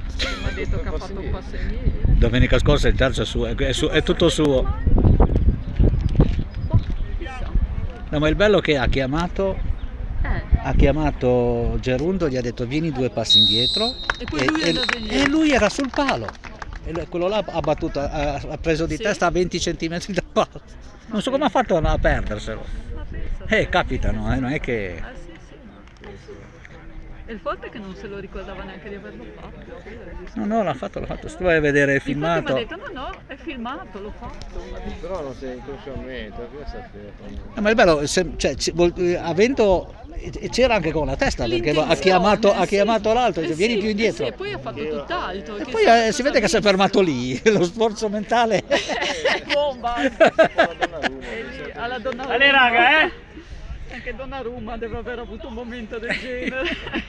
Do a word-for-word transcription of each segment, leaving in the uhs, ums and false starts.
Mi ha detto che ha fatto un passo indietro. Domenica scorsa il terzo è suo, è, su, è tutto suo. No, ma il bello è che ha chiamato, Eh. ha chiamato Gerundo, gli ha detto vieni due passi indietro E poi lui è andato indietro. e lui era sul palo. E lui- quello là ha battuto, ha, ha preso di Sì. testa a venti centimetri dal palo. Non so come ha fatto a perderselo. Ma pensa, Eh, capitano, eh, non è che... Ah sì, sì, ma... E il forte è che non se lo ricordava neanche di averlo fatto. No, no, l'ha fatto, l'ha fatto. Se tu vai a vedere il Infatti mi ha filmato... detto, no, no, è filmato, l'ho fatto. Però non sei inconsciamente, cosa sapere? No, ma il bello, se- cioè, ci- vol- eh, avendo... e c'era anche con la testa, perché ha L'intenzione, chiamato, ha sì. chiamato l'altro e Eh dice vieni sì, più eh indietro. sì, e poi ha fatto tutt'altro. E che poi sa eh, si cosa vede che si è ha visto. fermato lì, lo sforzo mentale. Bomba! La Donnarumma, E lì, alla Donnarumma. Allez raga, eh? Anche Donnarumma deve aver avuto un momento del genere.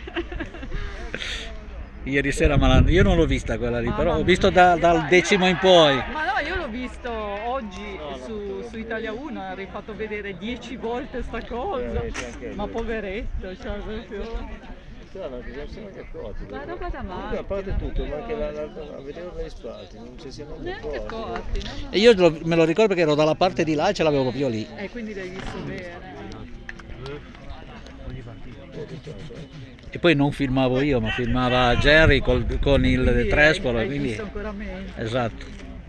Ieri sera, ma la- io non l'ho vista quella lì, Mamma però ho mia. visto da- dal decimo in poi. Ma no, io l'ho visto oggi su, su Italia uno, ha rifatto vedere dieci volte sta cosa. Ma poveretto, cioè proprio... Strano, che non sono che accorti. Ma roba da Comunque, a matti. parte tutto, ma anche la, la, la, a vedere le spalle, non ci siamo Neanche accorti. accorti, no? no. E io lo- me lo ricordo perché ero dalla parte di là e ce l'avevo proprio lì. E quindi l'hai visto bene. E poi non filmavo io, ma filmava Jerry col- con il Quindi trespolo, hai, hai quindi... visto ancora meglio. Esatto.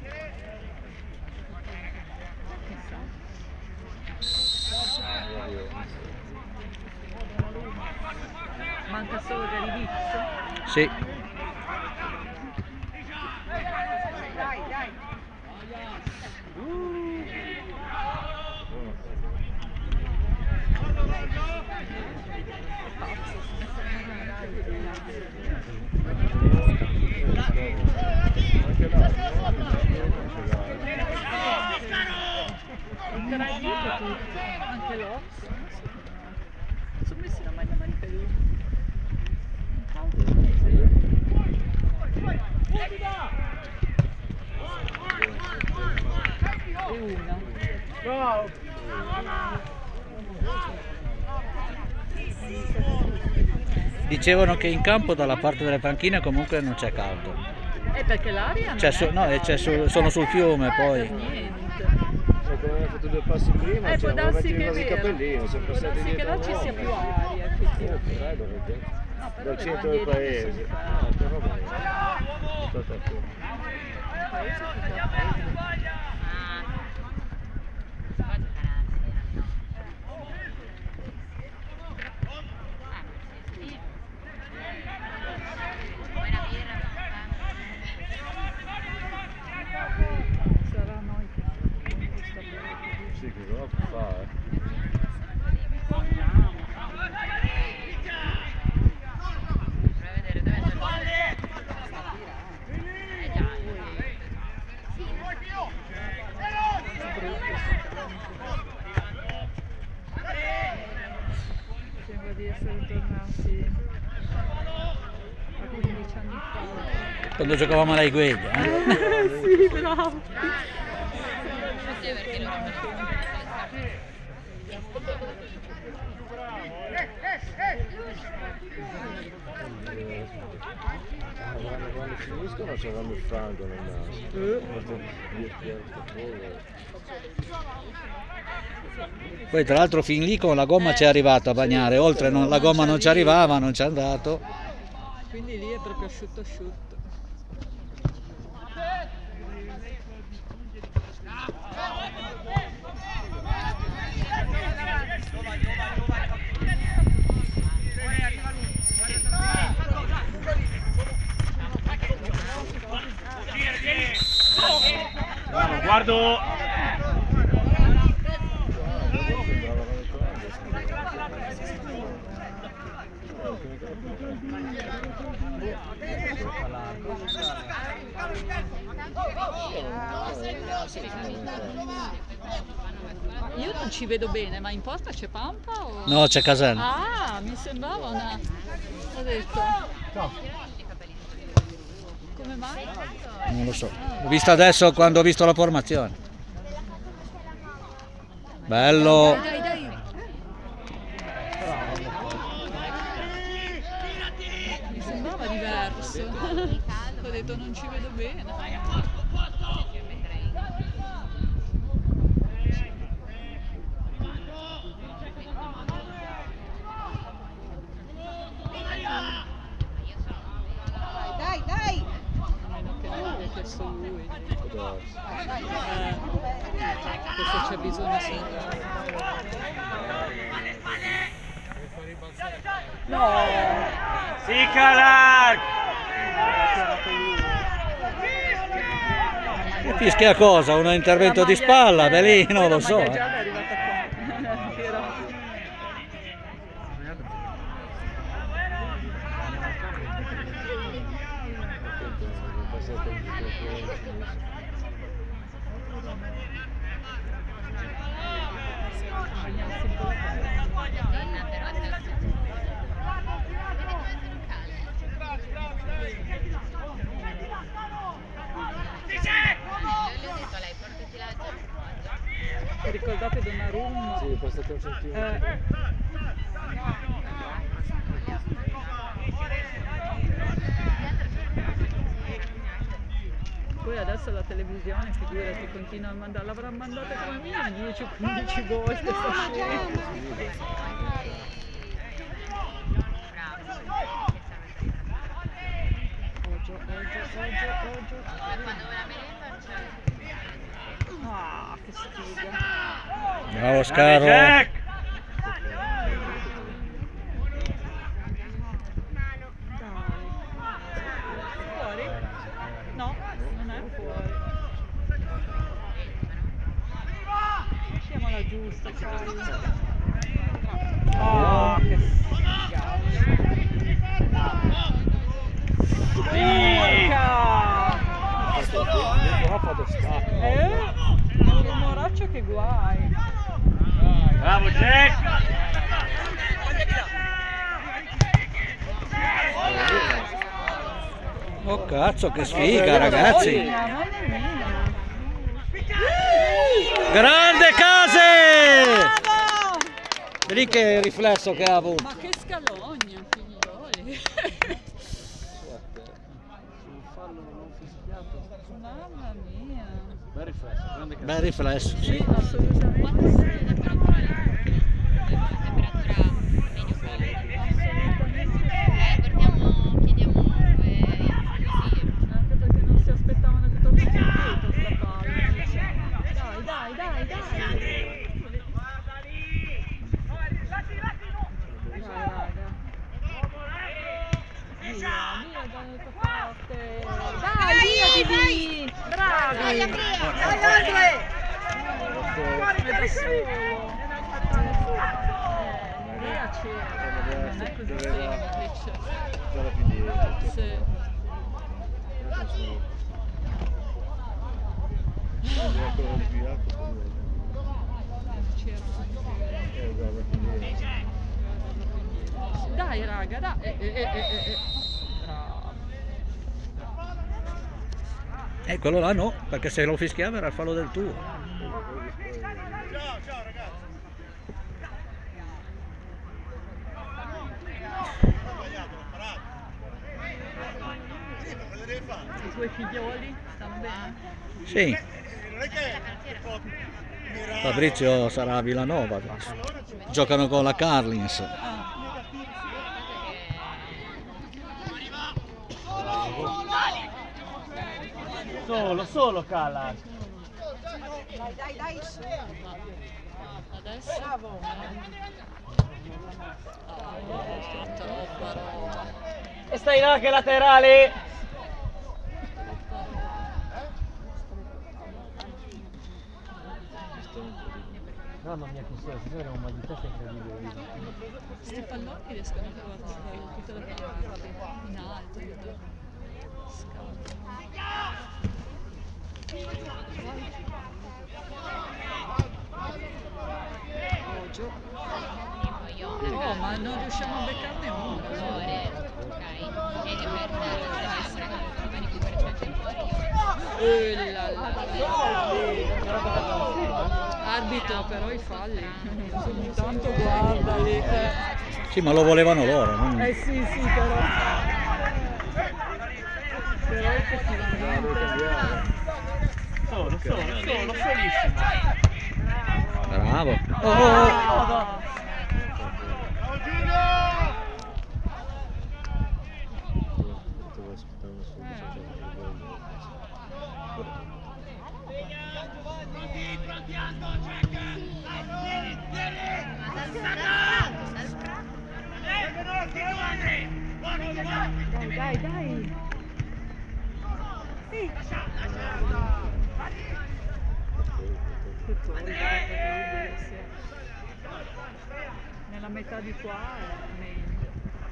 Manca solo Galivizzo. Sì. Metterai dietro tutti, anche loro. Sono messi la maglia manica lì. E una. Dicevano che in campo dalla parte delle panchine comunque non c'è caldo. E perché l'aria non C'è è su- no, e c'è su- sono sul fiume poi. niente. E come hai fatto due passi prima, Eh, cioè, può non darsi metti che è quasi i vero. capellini, sono Può passati darsi che dietro là ci sia l'uomo. più aria, Oh, effettivamente. credo, perché No, però dal le centro del bandiere paese. sono Ah, fatte. però vabbè. Stata qui. Il paese è tutto a paese. Sarà noi che Sì, che cosa fa, eh? sembra di essere tornati a quindici anni fa. Quando giocavamo alla Higuaita, eh? Sì, bravo. Quando, quando finiscono c'avranno il franco nel naso. Poi tra l'altro fin lì con la gomma ci è arrivato a bagnare, oltre non- la gomma non ci arrivava, non ci è andato. Quindi lì è proprio asciutto asciutto. Bravo, guardo. Io non ci vedo bene, ma in porta c'è Pampa o... No, c'è Casella. Ah, mi sembrava una... Ho detto... Come mai? Non lo so. Ho visto adesso quando ho visto la formazione. Bello. Dai, dai, dai. Mi sembrava diverso. Max. Ho detto non ci vedo bene. Dai, dai! A meno che non abbia chiesto lui. Eh, questo c'è bisogno sempre. No! Sì, Calar! Fischia cosa? Un intervento di spalla? Beh, lì non lo so. La eh. maglia gialla è arrivata qua. Era- Ricordate Donnarumma? Sì, passate un centimetro. Eh, poi adesso la televisione, figurati, continua a mandare, l'avrà mandata come minimo dieci o quindici volte sta scena. Oggio, oggio, oggio, oggio. Ah, che sfiga. Bravo Scarro. Jack! Fuori? No, non è fuori. Mettiamola giusta, ciao. Oh, che Porca! Ha fatto scatto. Eh? Un rumoraccio che guai. Bravo, Jack! Oh cazzo, che sfiga ragazzi. Mamma mia. Grande Case! Bravo! Vedi che riflesso che ha avuto. Ma che scalogna, figlioli. Mamma mia. Bel riflesso, grande Bel riflesso, Sì, sì. assolutamente. Anche perché non si aspettavano che tornasse indietro sta palla. Dai, dai, dai, dai. Dai, raga. Via, via dall'altra parte. Dai, via di lì. Bravi. Dai, Andrea! Dai, Andre! È da solo. Eh, l'idea c'era, non è così semplice. C'era più dietro. Sì. C'era quello di più alto, poi C'era anche. eh, guarda più dietro. Dai raga, dai. Eh, eh, eh, eh, eh. Bravo. E quello là no, perché se lo fischiava era il fallo del tuo. I tuoi figlioli stanno bene? Sì. Fabrizio sarà a Villanova adesso. Giocano con la Carlins. Ah. Solo, solo Calar. Dai, dai, dai! Adesso? Bravo! Oh, troppa roba. E stai là che laterale! Mamma mia, che sia, signore, un mal di testa incredibile. Questi palloni riescono a trovare tutte le parti, in alto, tutto. Oggio. Oh, ma non riusciamo a beccarne uno. Eh, la, la, la. Arbitro però i falli. Ogni tanto guardali. Eh. Sì, ma lo volevano loro. non- Eh sì, sì, però. giocare. Solo, solissimo. Bravo. Oh, oh, oh. Devo aspettare una soluzione. Dai, dai, dai. Sì. Che polvere, sì. Nella metà di qua è meglio.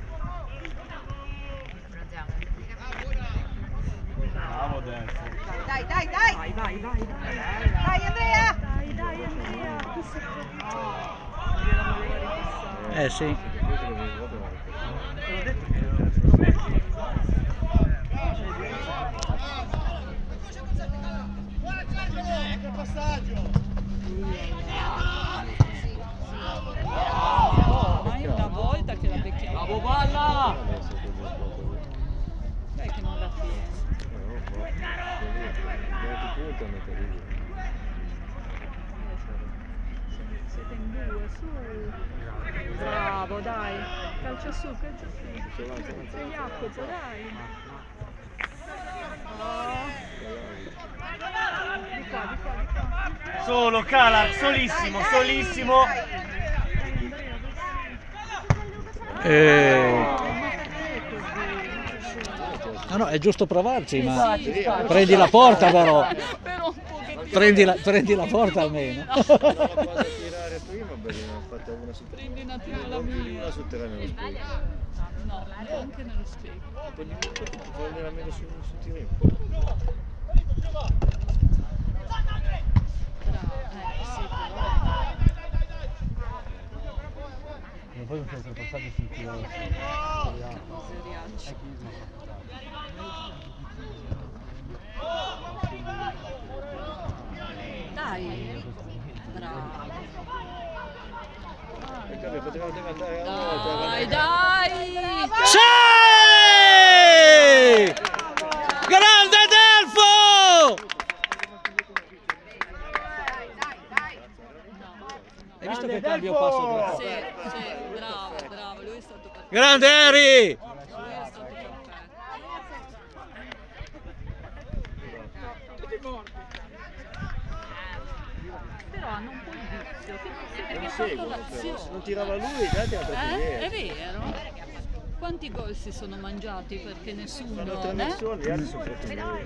Bravo Denso. Dai, dai, dai! Vai, vai, vai, vai. Dai Andrea! Dai, dai, Andrea. Gliela voleva rifissare. Eh sì. Ma è una volta che la becchiamo. Bravo palla! Dai che non la tiene. Siete in due, su. Bravo, dai. Calcia su, calcia su. Sei Jacopo, dai. Oh. Di qua, di qua, di qua. Solo Cala, solissimo, solissimo. Eh. Ah no, è giusto provarci, ma prendi la porta però. Però un pochettino. Prendi la, prendi la porta almeno. La cosa a tirare prima, perché ne ho fatta una su Prendi un attimo la mia. una su terra nello specchio. No, anche nello specchio. Poi di tutto ti prendere almeno su su tiro. Bravo, eh sì, però. E poi non sono passati sul tiro. Miseriaccia. Dai, bravo. Perché poteva deve andare a Dai, dai! Sì! Grande Delfo! Hai visto che cambio passo? Sì, sì, bravo, bravo, lui è stato perfetto. Grande Eri! Lui è stato perfetto. Però hanno un po' il vizio, che non si Non perché seguono, fanno però. Se l'azione. non tirava lui, gli altri hanno troppo Eh, è dietro. vero? Quanti gol si sono mangiati perché nessuno, Fanno tre eh? menzioni, gli altri sono troppo dietro.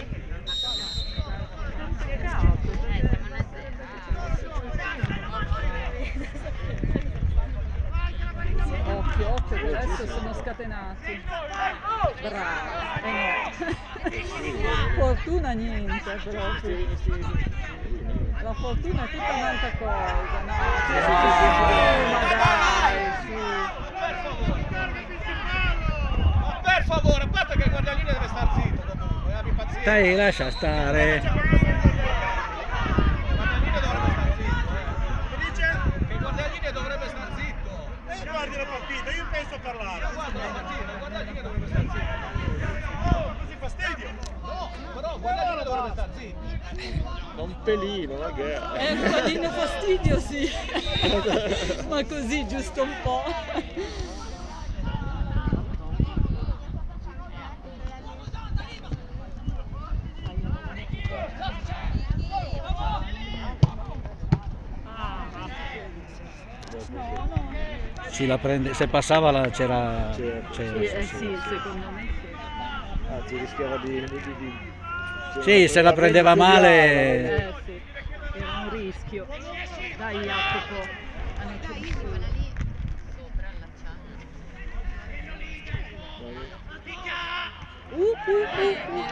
Occhio, occhio, che adesso sono scatenati. Bravo. Eh no. Fortuna niente proprio. La fortuna è tutta un'altra cosa, no? Ma dai, su. Per favore, a parte che il guardialine deve star zitto comunque, abbi pazienza. Dai, lascia stare. Il guardialine dovrebbe star zitto, eh. Che dice? Che il guardialine dovrebbe star zitto. E guardi la partita, io penso a parlare. Io guardo la partita, il guardialine dovrebbe star zitto. Oh, così fastidio. No, però il guardialine dovrebbe star zitto. Ma un pelino, ma che è? È un po' fastidio, sì. Ma così, giusto un po'. Si la prende, se passava la- c'era. Certo. c'era, Sì, sì, eh sì. sì, secondo me sì. Anzi, rischiava di... di, di, di Sì, se la prendeva male. Eh sì, era un rischio. Dai Jacopo, a noi c'è di più. Uh, uh, uh, uh.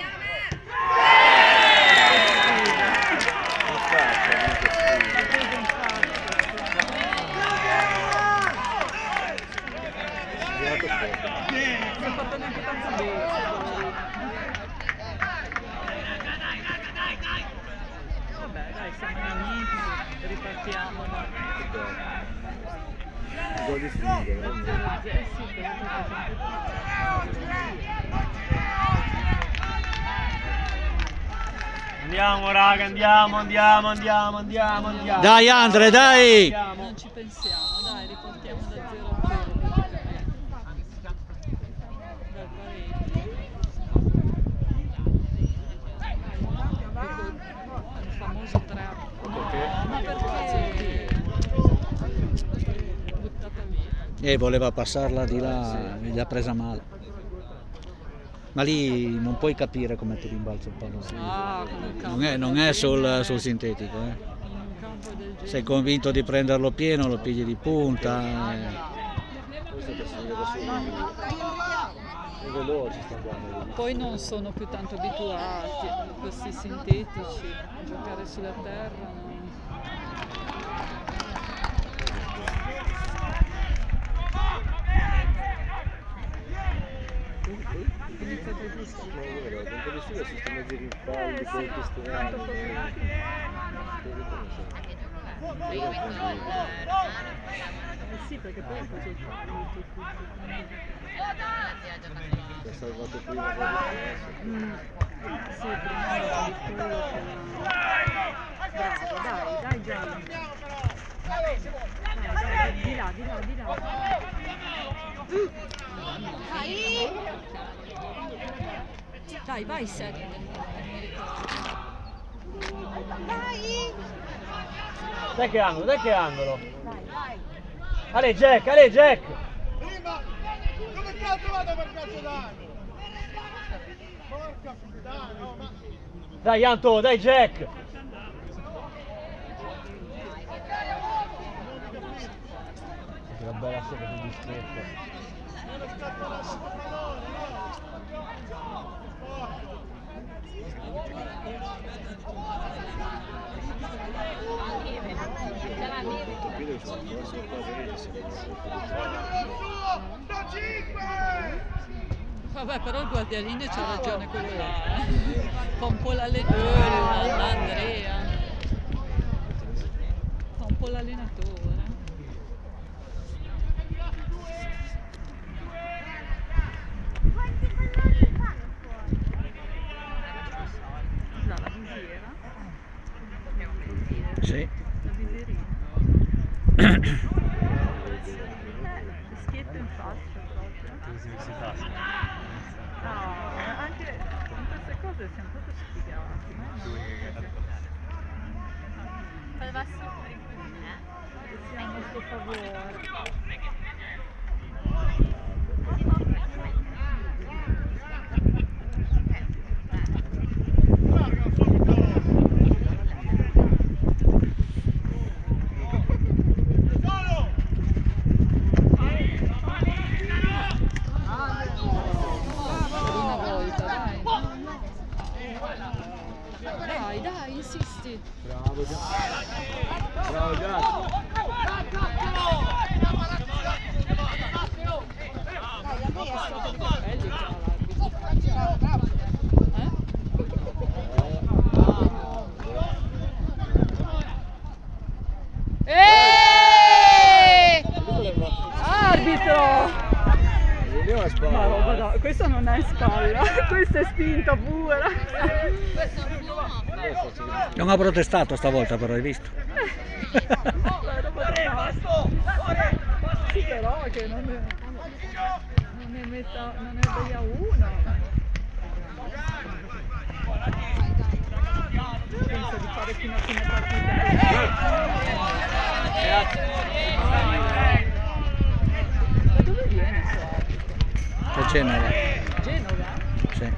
Non ha fatto neanche tanto bene. Vabbè, dai, siamo amici, ripartiamo. Gol di figa, Eh sì, perché Andiamo raga, andiamo, andiamo, andiamo, andiamo, andiamo. Dai Andre, dai! Andiamo. Non ci pensiamo, dai, riportiamo da zero a zero praticamente. Dal pareggio. Il famoso tre a uno. Ma perché? Buttata via. E voleva passarla di là, gli ha presa male. Ma lì non puoi capire come ti rimbalza il pallone. Ah, con un campo Non è, non è sul, sul sintetico. Eh. in un campo del genere. Sei convinto di prenderlo pieno, lo pigli di punta. Eh. Questo che si vede subito. È veloce sta qua. Poi non sono più tanto abituati a questi sintetici, a giocare sulla terra. No? Ma è vero, con quelli su assistono a giri in falli, con i testimoni. Eh sì, perché poi è così. Si è salvato prima proprio. Mm. Sì, prima era di culo che... Bravo, dai, dai Gianni. Dai, dai, di là, di là, di là. Dai! Dai, vai sette. Dai! Dai che angolo, dai che angolo. Dai, dai! Ale Jack, ale Jack. Prima, dove cazzo vado per calcio d'angolo? Porca puttana, no, ma... Dai Anto, dai Jack. Una bella sera di distretto. Vabbè, però il guardialino c'ha ragione quello là, eh. Fa un po' l'allenatore, l'Andrea. Fa un po' l'allenatore. La visiera. Sì. La visierina. Schietto in faccia proprio. No, anche in queste cose siamo proprio sfigati. Che sia a nostro favore. Dai, dai, insisti. Bravo Gianni. Bravo Gianni. Dai, Andrea! Capelli c'ha l'arbitro. Bravo, bravo! Eh? Arbitro! Lì è una Ma spalla. roba da... Questa non è spalla, questa è spinta pura. Non ha protestato stavolta però, hai visto? Ma roba da... Sì, però che non è... Non è metà... non è degli a uno. Penso di fare fino a fine partita. Da dove viene questo arbitro? Che Genova. Genova? Sì.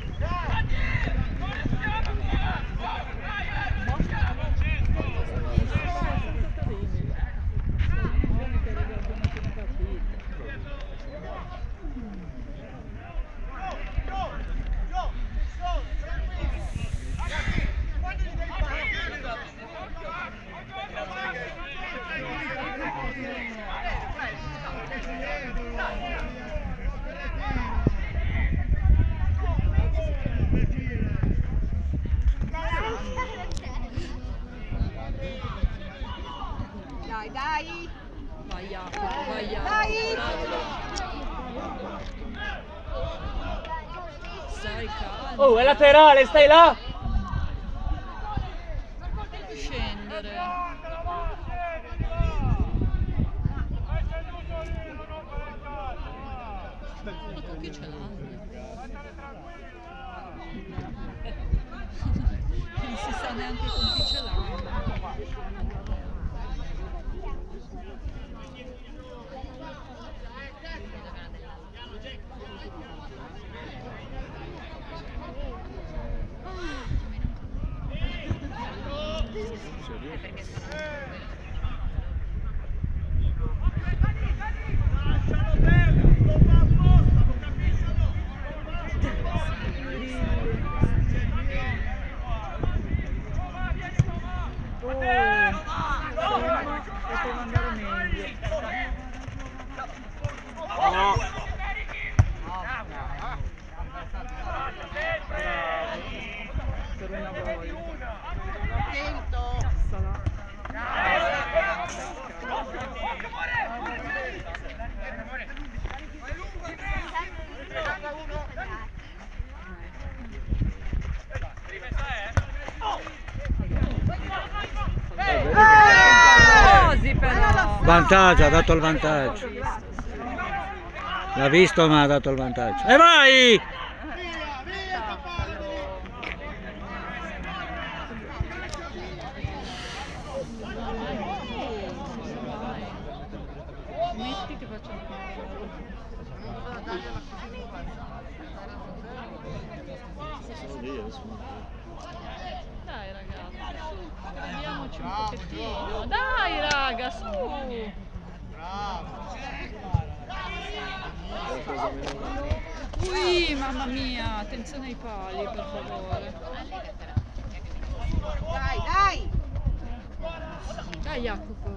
Dai, dai! Vai Jacopo, vai Jacopo. Dai! Stai calmo. Oh, è laterale, stai là. rigore. Ma con chi ce l'ha? Non si sa neanche con chi ce l'ha. Poteva andare meglio. Per una volta. Attento. Sarà. Così però. Vantaggio, ha dato il vantaggio. L'ha visto ma ha dato il vantaggio. E vai! Metti che faccio un po'. Dai ragazzi, su, crediamoci un pochettino. Dai raga, su! Ui, mamma mia, attenzione ai pali, per favore. Dai, dai. Dai Jacopo.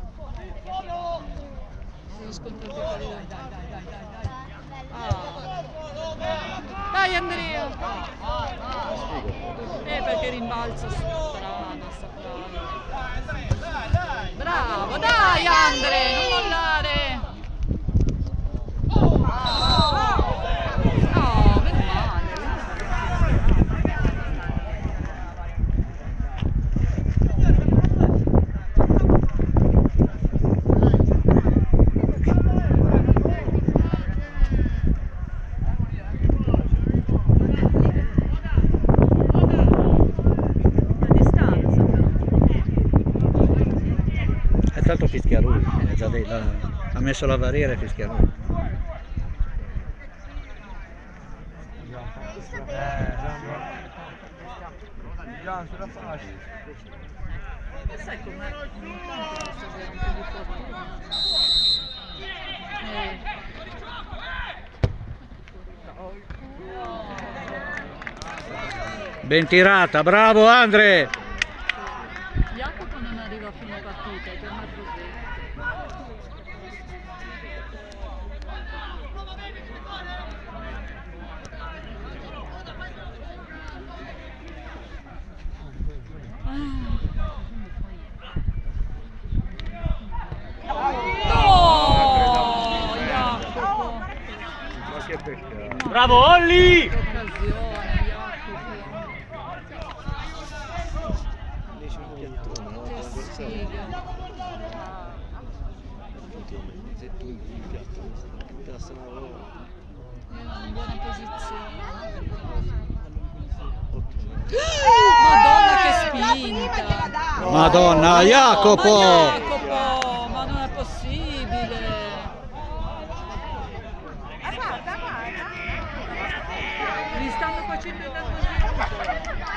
Sono scontato i pali. Dai, dai, dai, dai, dai. Ah. Dai Andrea. Eh, perché rimbalza strano, sta palla. Bravo, dai Andre, non mollare. Oh, meno male. È tanto fischia lui, è già dei- la- ha messo la barriera e fischia lui. Gian sulla fascia. Sai com'è? Ogni tanto posso avere un po' di fortuna. Eh. Ben tirata, bravo Andre! Jacopo non arriva a fine partita, è già Marrosetta. No, Jacopo! Ma che peccato. Bravo Olli! Che occasione, Jacopo! Dici un piattone, no? Che sfiga! Se tu un piattone, se passa una volta. Era in buona posizione. Ottimo. Madonna che Eh, prima gliela spinta! dà. Madonna, Ma Jacopo! Jacopo, ma non è possibile! Ah, guarda, guarda. Mi stanno facendo il nervosismo.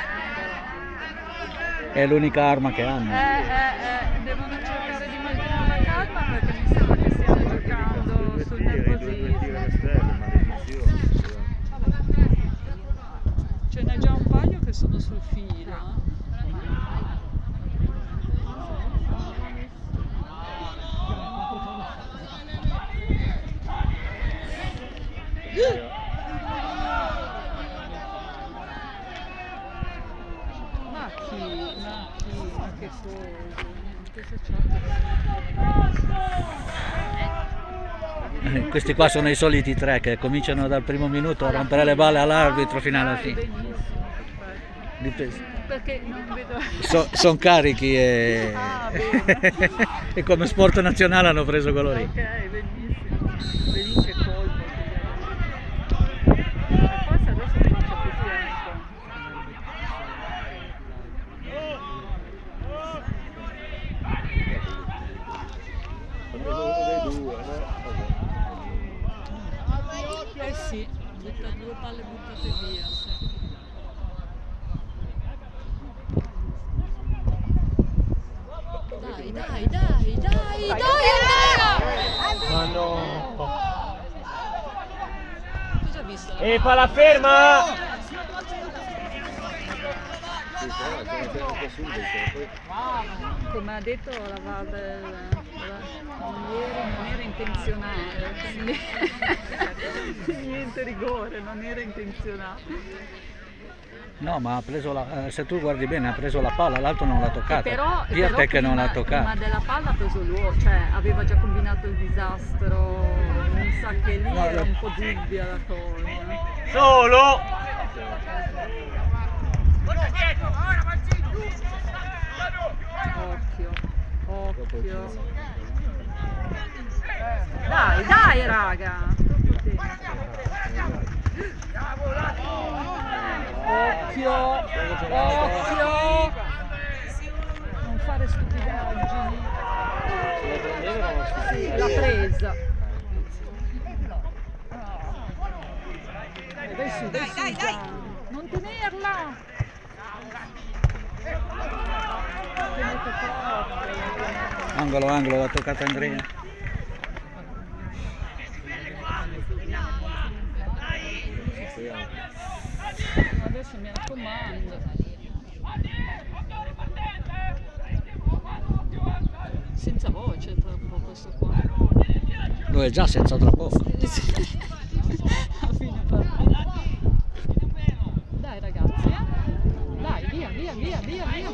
È l'unica arma che hanno. Eh, eh, eh, devono cercare di mantenere la calma perché mi sembra che stiano giocando sul nervosismo. Ce n'è già un paio che sono sul filo. Eh? Ma chi? Ma chi? Ma che cosa? Cosa c'è? Questi qua sono i soliti tre che cominciano dal primo minuto a rompere le balle all'arbitro fino alla Dai, fine. benissimo, perfetto. Dipende. Perché non vedo... So, sono carichi e... Ah, bene. e come sport nazionale hanno preso quello lì. Ok, bellissimo. Vedi che colpo. E forse adesso comincia così anche. Eh sì, butta due palle buttate via. Sì. Dai, dai, dai, dai, dai Andrea! Ma no! Cosa hai visto? E palla ferma! Come ha detto la V A R del, non era, non era intenzionale, quindi niente rigore, non era intenzionale. No, ma ha preso la, eh, se tu guardi bene ha preso la palla, l'altro non l'ha toccata. Però, Via però te che non prima, l'ha toccata. prima della palla ha preso l'uomo, cioè aveva già combinato il disastro, mi sa che lì No, era la- un po' dubbia la cosa. Solo! Occhio, occhio. Dai, dai raga! Troppo tempo. Occhio, occhio! Non fare stupidaggini. Sì, l'ha presa. Eh, dai su, dai su già. Non tenerla! Tenete troppo. Angolo, angolo, l'ha toccata Andrea. Adesso mi raccomando. Senza voce troppo questo qua. Lo è già senza tra poco. A fine partita. Dai ragazzi, eh? Dai, via, via, via, via, via.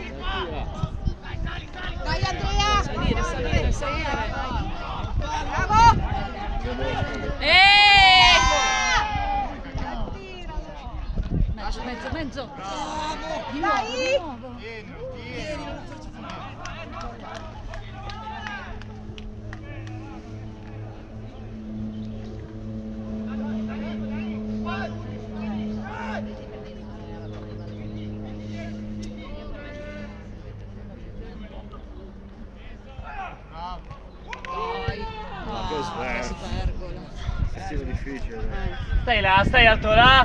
Dai Andrea! Salire, salire, salire. Bravo! Eeeh! Mezzo, mezzo, mezzo. Di nuovo, di nuovo. Dai, ah, che spergola. È stato difficile. Eh. Stai là, stai alto là!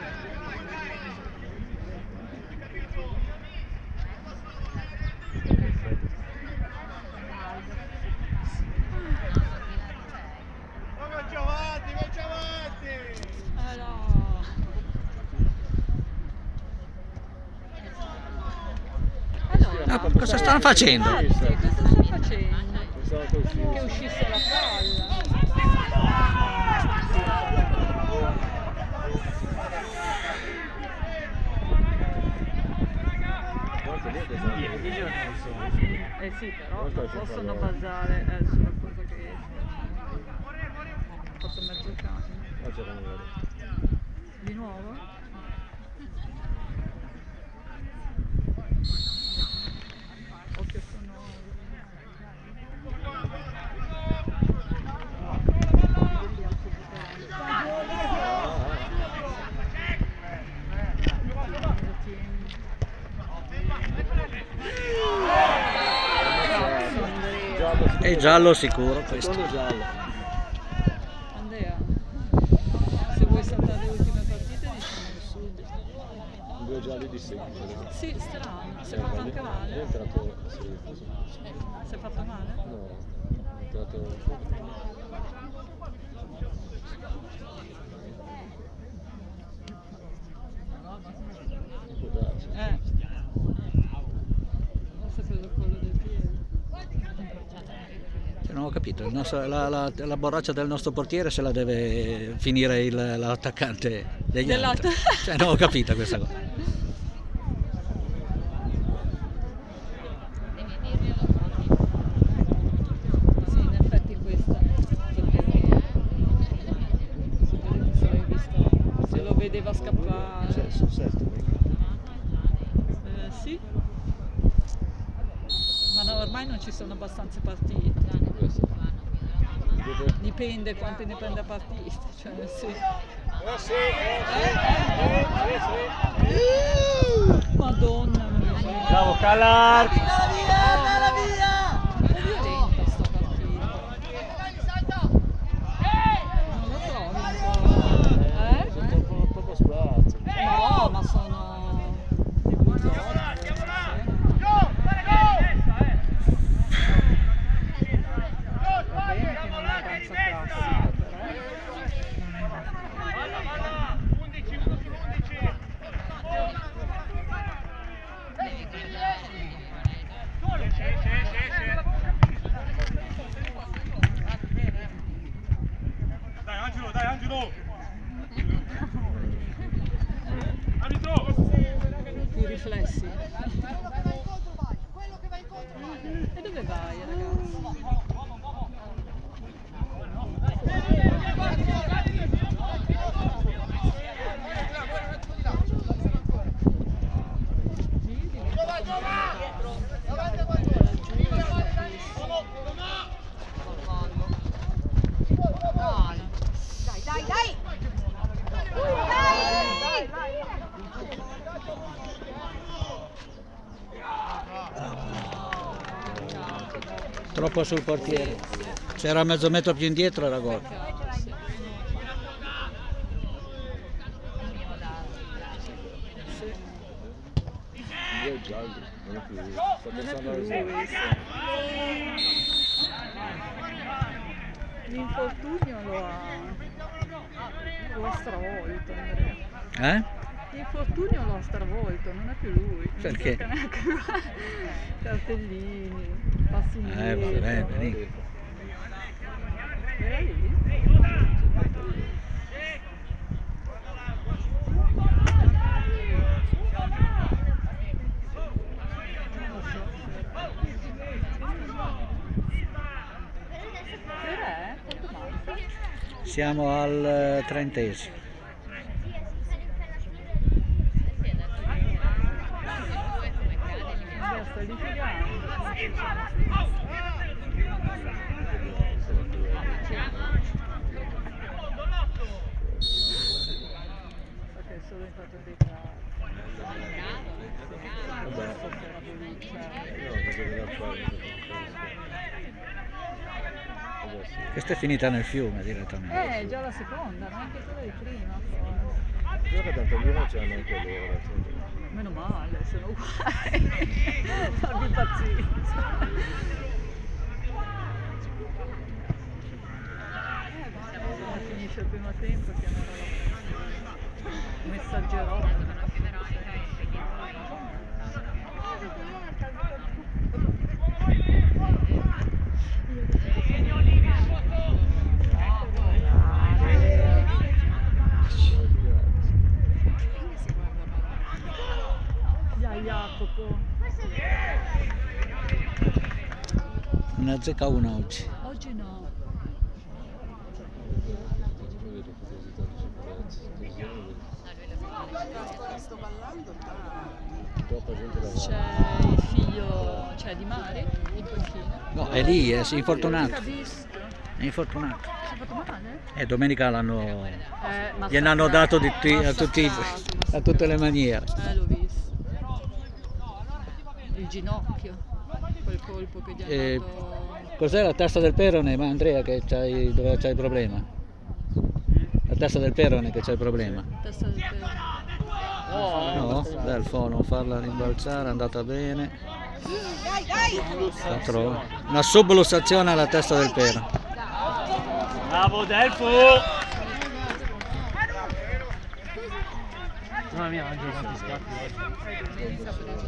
Vai avanti, vai avanti! Eh no. Allora, Ah, cosa stanno facendo? Infatti, cosa stanno facendo? Pensavo che uscisse. Che uscisse la palla. Guarda lì, pensavo che- Eh sì, però Guarda, non c'è possono palla. basare eh, sulla cosa che esce. Ha fatto mezzo campo. Ah, c'era una guarda. Di nuovo? Occhio sono... Giallo, È giallo sicuro questo. secondo giallo. Andrea, se vuoi saltare le ultime partite diciamolo subito. Due gialli di seguito. Sì, strano. Si è fatto anche È male? entrato, sì, così. Si è fatto male? No, è entrato... Può darsi. Eh. Forse per il collo del piede. Cioè, non ho capito, il nostro- la, la- la borraccia del nostro portiere se la deve finire il- l'attaccante degli Dell'altro. altri. Cioè, non ho capito questa cosa. Sì, in effetti questa. Perché se l'hai visto, se lo vedeva scappare. Cioè, sul sesto, mica. ormai non ci sono abbastanza partite. Dipende quante ne prende a partita, cioè nel senso. Eh sì, eh sì, eh sì. Madonna mia. Bravo Callar! È violenta sta partita. Non lo trovi un po'? Eh? C'è poco, poco spazio. No, ma sono dei bulldogs. Va bene che non è danza classica, però. undici, undici. Dai Angelo, dai Angelo! Arbitro! I riflessi. Quello che va incontro vai. E dove vai, ragazzi? Dai, dai, dai! Dai! Troppo sul portiere. C'era mezzo metro più indietro, era gol. Io è giallo, non è più lui. Sto Non è pensando più a lui, sì. L'infortunio lo ha, lo ha stravolto, Andrea. Eh? L'infortunio lo ha stravolto, non è più lui. Non Perché? tocca neanche cartellini, passi Eh, va bene, indietro. lì. Era lì? Cos'è? Quanto manca? Siamo al trentesimo. Andrea, sto litigando. Ok, solo in fatto dei casi. Vabbè. Adesso c'era Bonucci. No, cosa deve fare? Adesso. Questa è finita nel fiume direttamente. Eh, già la seconda, neanche quella di prima. Forse. Gioca tanto lì non c'hanno anche loro. Meno male, sono uguali. Abbi pazienza. Quando finisce il primo tempo chiamerò la messaggerò. Dai Jacopo. Ne azzecca una oggi. Oggi no. Troppa gente da C'è il figlio, c'è di Mari, in panchina. No, è lì, è infortunato. Capisco. È infortunato. Si è fatto male? E domenica l'hanno. Eh, Gliene hanno dato di tutti- a, tutti, massacrato, a tutte le maniere. Eh, l'ho visto. Il ginocchio, quel colpo che gli ha Eh, dato. Cos'è la testa del perone, ma Andrea, che c'hai, dove c'hai il problema? La testa del perone che c'è il problema. Testa del pelo. No, bel fono, farla rimbalzare, è andata bene. Dai, dai! Quattro- Una sublussazione alla testa del perone. Bravo Delfo! Mamma mia, Angelo, quanti scatti oggi.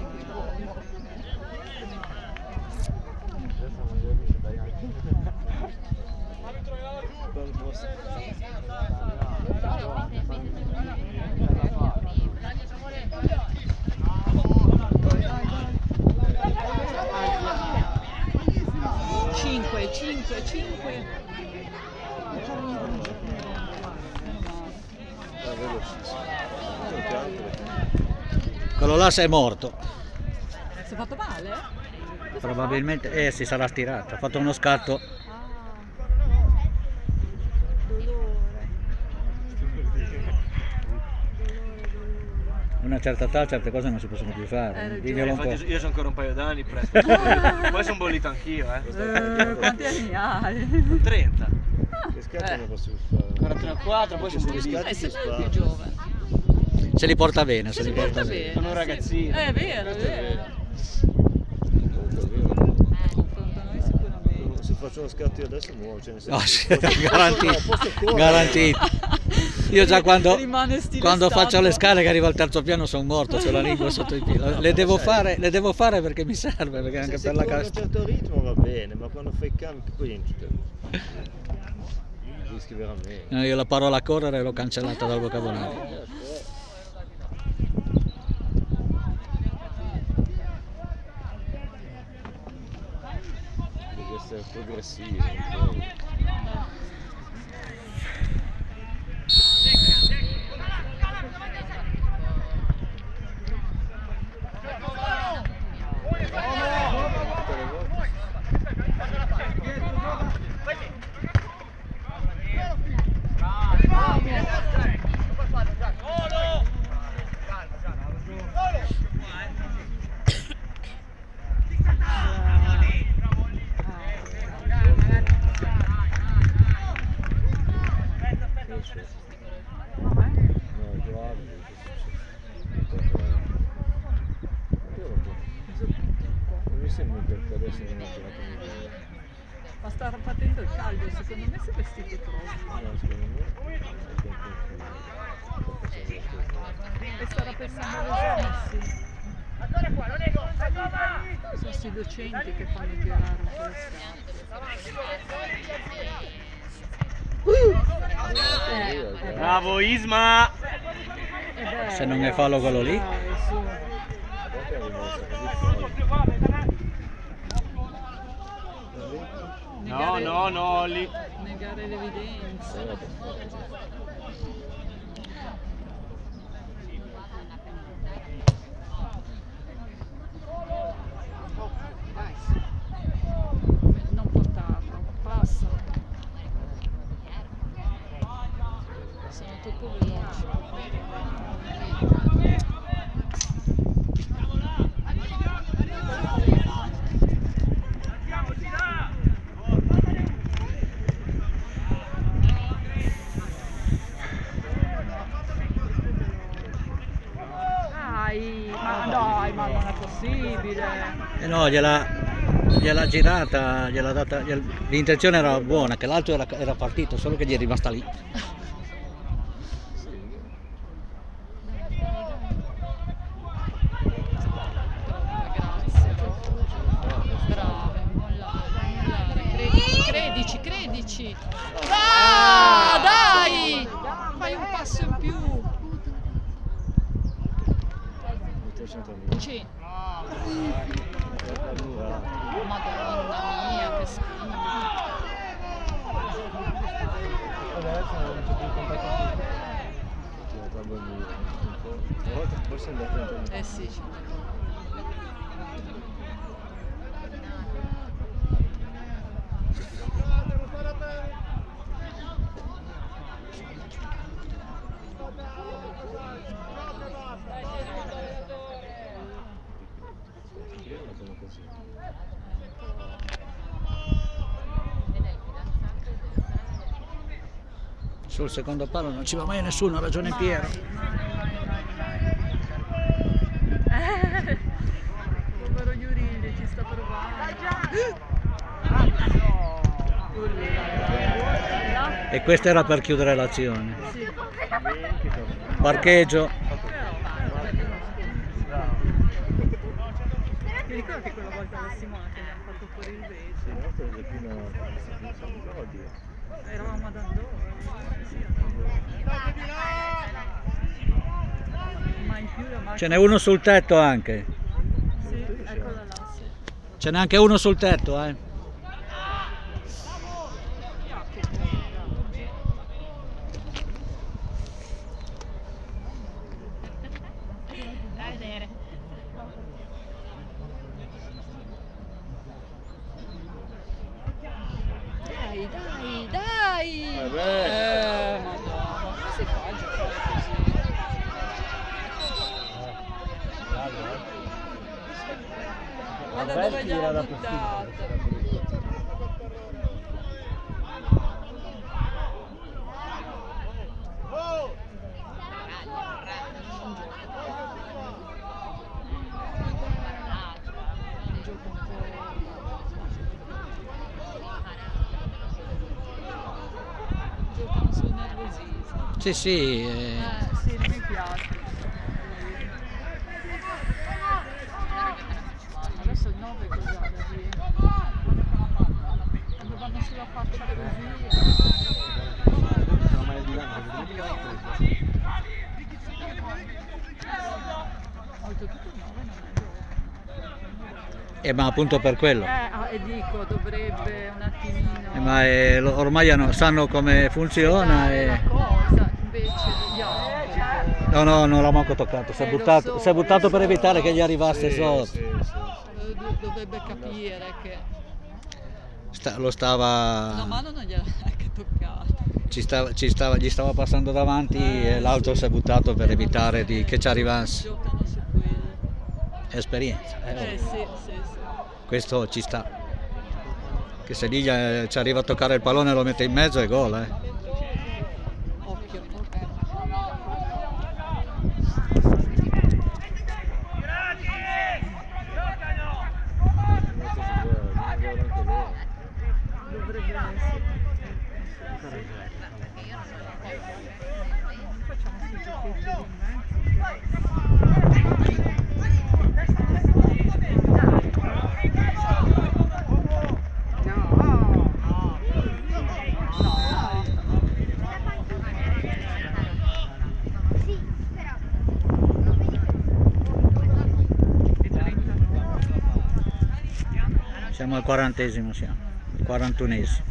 cinque, cinque, cinque. Quello là sei morto. Si è fatto male? Probabilmente, eh, si sarà stirata, ha fatto uno scatto. Ah. Dolore. A una certa età certe cose non si possono più Hai fare. ragione. Diglielo un po'. Infatti io sono ancora un paio d'anni presto. Poi sono bollito anch'io, eh. Eh, quanti anni hai? trenta. Che scatti Eh. non posso fare? Ancora tre o quattro, poi sono Gli bollito. scatti Eh, si sembra più sparano. giovane. Se li porta bene, se Si li porta porta bene. bene. Sono un sì. ragazzino. Eh, è vero, è vero. Comunque è vero. Confronto a noi sicuramente. Se faccio uno scatto io adesso muovo, cioè nel senso, No, sì, posso- garantito, no, posso correre. garantito. Io già quando, Rimane stile quando faccio stabile. le scale che arrivo al terzo piano sono morto, c'ho la lingua sotto i piedi. Le devo fare, le devo fare perché mi serve, perché anche Se, per se la corri a un casta. certo ritmo va bene, ma quando fai i cambi poi cioè, rischi veramente. No, io la parola correre l'ho cancellata dal vocabolario. Devi essere progressivo. un po'. Tutte le volte. Sì, sì. No, guarda, non mi sembra perché adesso non ho girato niente. Ma sta partendo il caldo, secondo me si è vestito troppo. No, secondo me è un po' più. E starà pensando alle esami, sì. Sono questi docenti che fanno tirare un po' le scarpe. Eh, Bravo Isma! eh beh, Se non è fallo quello lì. dai, su. Perché è rimasta così fuori? No, no, no, lì. Negare l'evidenza. Eh, per forza. Non portarlo, passa. Sono troppo veloci. Dai, ma dai, ma non è possibile. E no, gliela, gliela girata, gliela data, gliel- l'intenzione era buona, che l'altro era, era partito, solo che gli è rimasta lì. Grazie. Brava, mollare, mollare. Credici, credici, credici. Ah, dai! Fai un passo in più. Sì. Madonna mia, che spina. Adesso non c'è più contatto. Una volta forse è andato in tempo. Eh sì. Sul secondo palo non ci va mai nessuno, ha ragione Piero. Eh, povero Iurilli ci sta provando. Urla. E questa era per chiudere l'azione. Sì. Parcheggio. Ti ricordi quella volta alla Simona che abbiamo fatto fuori il vetro? Eravamo ad Andorra. Sì, ma in più la macchina. Ce n'è uno sul tetto anche. Sì, eccola là, sì. Ce n'è anche uno sul tetto, eh. beh. Eh, madonna, come si fa a giocare così? Guarda dove gliel'ha buttata. Giocano sul nervosismo. Sì, sì. eh, Eh, sì, mi piace. Adesso il nove cos'ha da dire? Quando vanno sulla faccia così. Sono mai di là, ma di là ho preso. Oltretutto il nove non è giovane. eh, ma appunto per quello. Eh, ah, e dico, dovrebbe un attimino... Eh, ma eh, lo- ormai hanno- sanno come funziona dare la e... cosa, invece degli altri. No, no, non l'ha manco toccato, si è Eh, lo buttato, so, si è buttato per lo so. evitare che gli arrivasse Sì, sotto. sì, sì. Eh, do- Dovrebbe capire che Sta- lo la stava, mano non gliel'ha neanche toccata. ci stava, ci stava, gli stava passando davanti e l'altro si è buttato per evitare di- che ci arrivasse. Giocano su quello. Esperienza, eh. Eh sì, sì, sì. Questo ci sta. Che se lì gli- eh, ci arriva a toccare il pallone e lo mette in mezzo è gol, eh. Occhio, occhio. Dovrebbe essere. Facciamo sti giochetti in Siamo al quarantesimo, siamo. quarantunesimo.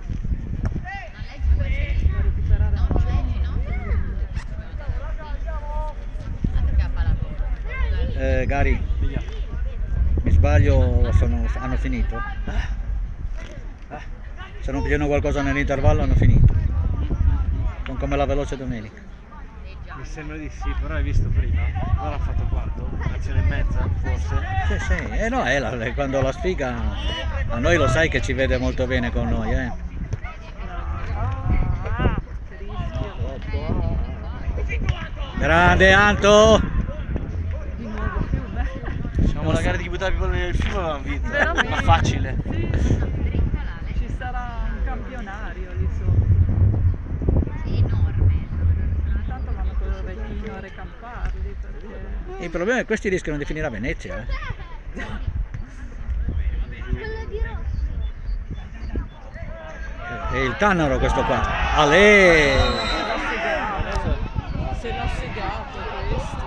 Eh, Gary, mi sbaglio, sono- hanno finito? Se non pigliano qualcosa nell'intervallo hanno finito. Sono come la veloce domenica. Mi sembra di sì, però hai visto prima? Ora ha fatto quarto, un'azione e mezza, forse. Sì, sì, eh no, è la- quando la sfiga a noi lo sai che ci vede molto bene con noi, eh. Grande Anto! Di nuovo fiume. Diciamo la gara di chi buttava i palloni nel fiume avevamo vinto. Veramente? Ma facile. Sì. Ci sarà un campionario lì sotto. Intanto vanno con il retino a recamparli perché... Il problema è che questi rischiano di finire a Venezia, eh. È il Tannaro questo qua. Ale! Se l'ha segato questo.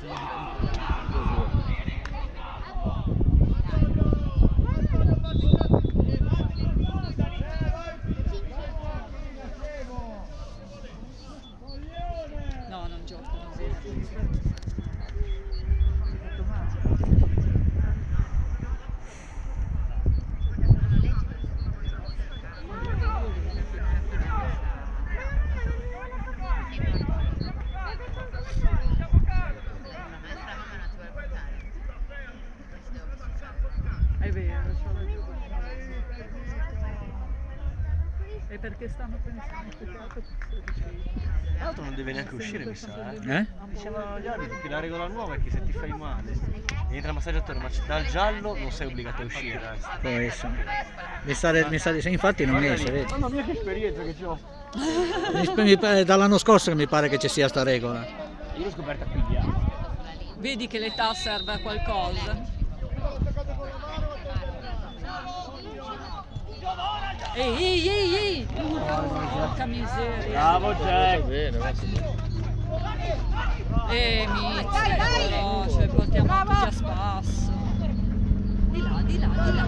No, non giocano bene. È vero, c'ho ragione. E perché stanno pensando più che altro Tra l'altro non deve neanche uscire, mi sa, eh. Eh? Dicevano gli arbitri che la regola nuova è che se ti fai male e entra il massaggiatore, ma dal giallo non sei obbligato a uscire. eh. Può essere. Mi sa, mi sa di sì, infatti non esce, vedi. Mamma mia che esperienza che ho! Mi- mi pare- dall'anno scorso che mi pare che ci sia sta regola. Io l'ho scoperta qui di anni. Vedi che l'età serve a qualcosa? Ehi, ehi, ehi, ehi! Porca miseria! Bravo Jack! Eh, Mizzi, però, cioè portiamo tutti a spasso. Di là, di là, di là.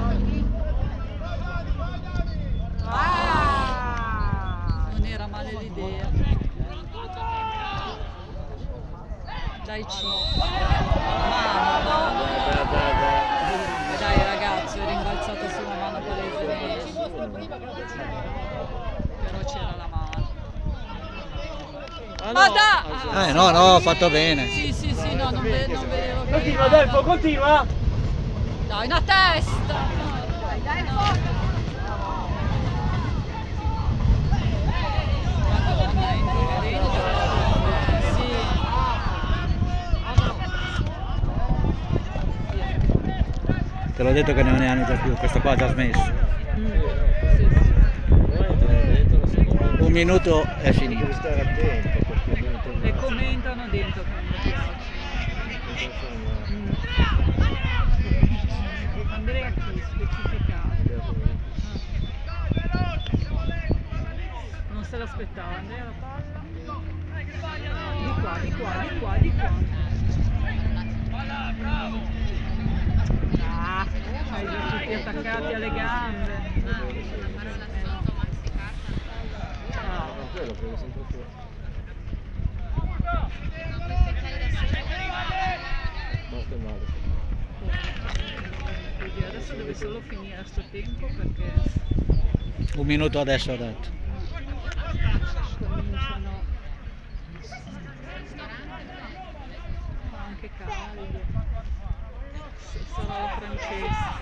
Ah! Non era male l'idea. Dai C. Mano, mano. Dai ragazzo, è rimbalzato sulla mano palesemente. Però c'era la mano. Ma da! Eh no, no, ho fatto bene. Sì, sì, sì, no, non, ve- non vedevo che... Continua Delfo, continua! Dai, una testa! Dai, dai, forza. Madonna, è incoerente. Sì. Te l'ho detto che non ne hanno già più, questo qua ha già smesso. Mm. Sì, sì. Un minuto è finito. Devi stare attento perché dentro E commentano dentro che non mi piace. Mm. Andrea qui, specificato. Non se l'aspettava, Andrea la palla. Di qua, di qua, di qua, di qua. Ah, hai già tutti attaccati alle gambe. Ah. quello che sempre tu. Basta male. Quindi adesso deve solo finire sto tempo perché Un minuto adesso ho detto. cominciano anche caldi. S- sarà la francese.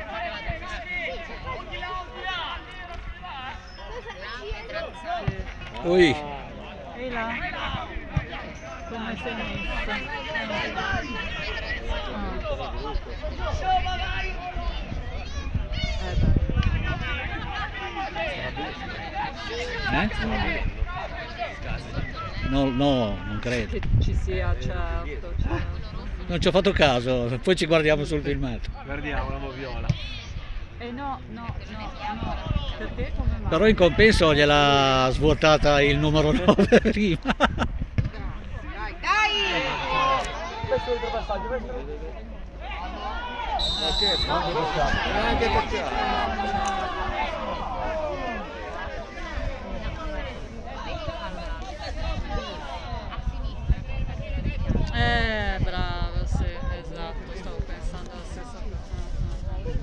Sì. Ui, E là? Come sei messa? Ah. Eh beh. eh? No, no, non credo. Che ci sia, certo, certo. Non ci ho fatto caso, poi ci guardiamo sul filmato. Guardiamo la moviola. Eh no, no, no, no. Per te come mai? Però in compenso gliel'ha svuotata il numero nove prima. Dai, dai. Questo è il tuo passaggio, questo è il Ok, anche toccato, anche toccato. Eh, brava, sì, esatto, stavo pensando alla stessa cosa.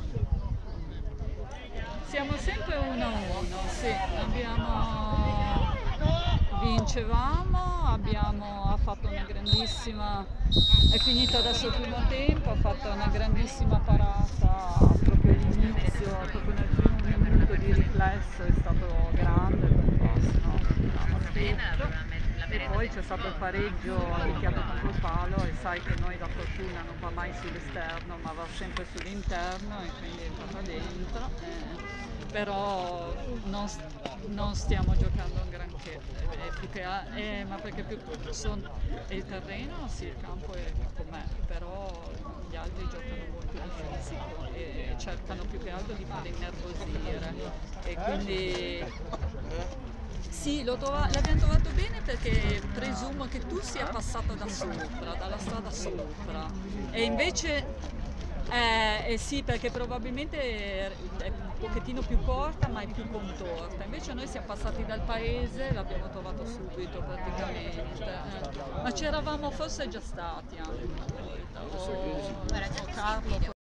Siamo sempre uno a uno, sì, abbiamo, vincevamo, abbiamo, ha fatto una grandissima, è finito adesso il primo tempo, ha fatto una grandissima parata proprio all'inizio, proprio nel primo minuto di riflesso, è stato grande perché sennò avevamo tutto. E poi c'è stato il pareggio picchiato contro il palo e sai che noi la fortuna non va mai sull'esterno ma va sempre sull'interno e quindi è entrata dentro. Eh, però non, non stiamo giocando un granché, eh, più che a- eh, ma perché più son, il terreno, sì, il campo è com'è, però gli altri giocano molto di fisico e cercano più che altro di fare innervosire e quindi sì, lo trova- l'abbiamo trovato bene perché presumo che tu sia passata da sopra, dalla strada sopra e invece eh, eh sì, perché probabilmente è un pochettino più corta ma è più contorta, invece noi siamo passati dal paese e l'abbiamo trovato subito praticamente, eh. Ma c'eravamo forse già stati anche una volta, o, o Carlo